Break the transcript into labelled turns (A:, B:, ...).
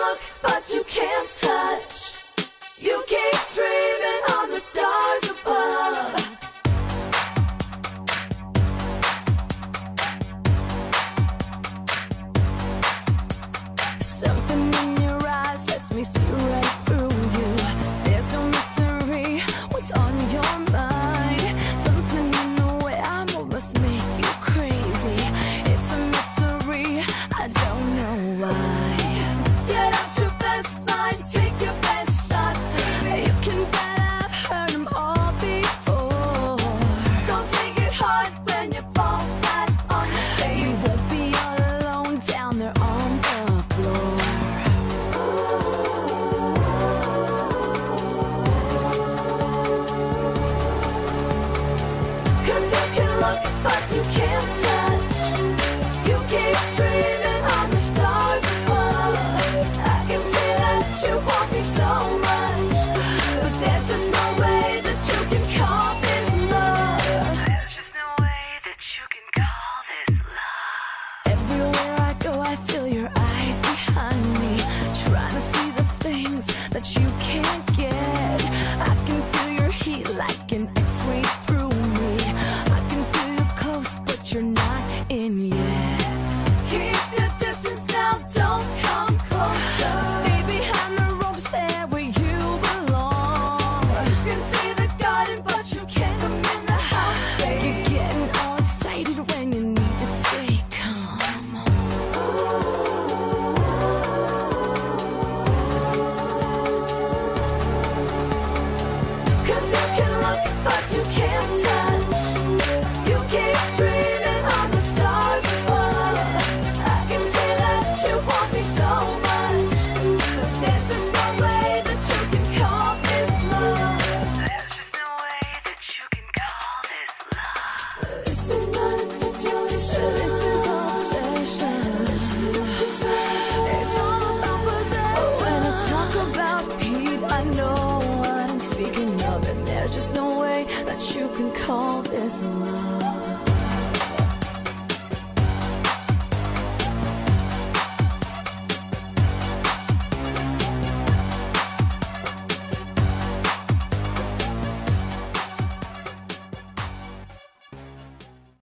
A: look, but you can't touch. You keep dreaming on the stars above. Something in your eyes lets me see right through you. There's no mystery, what's on your mind? Something in the way I move must make you crazy. It's a mystery, I don't know why. Get out your best line, take your best shot. You can bet I've heard them all before. Don't take it hard when you fall flat on your face. You won't be all alone down there on the floor. Cause you can look, but you can't touch. You keep dreaming on the stars above. I can see that you want me so much, but there's just no way that you can call this love. There's just no way that you can call this love. Everywhere I go, I feel your eyes behind me, trying to see the things that you can't get. I can feel your heat like an X-ray through me. I can feel you close, but you're not in yet. Keep your distance now, don't come closer. Stay behind the ropes there where you belong. You can see the garden, but you can't come in the house, babe. You're getting all excited when you need to stay calm. Cause you can look, but you can't touch. You keep dreaming on the stars above. I can see that you want me so much, but there's just no way that you can call this love. There's just no way that you can call this love. This is not infatuation, this is obsession. It's all about possession. When I talk about heat, I know what I'm speaking of, and there's just no way that you can call this love.